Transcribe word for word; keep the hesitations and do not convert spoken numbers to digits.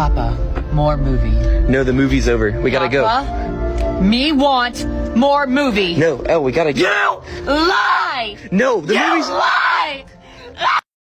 Papa, more movie. No, the movie's over. We gotta Papa, go. Me want more movie. No, oh, we gotta go. You lie! No, the you movie's... lie!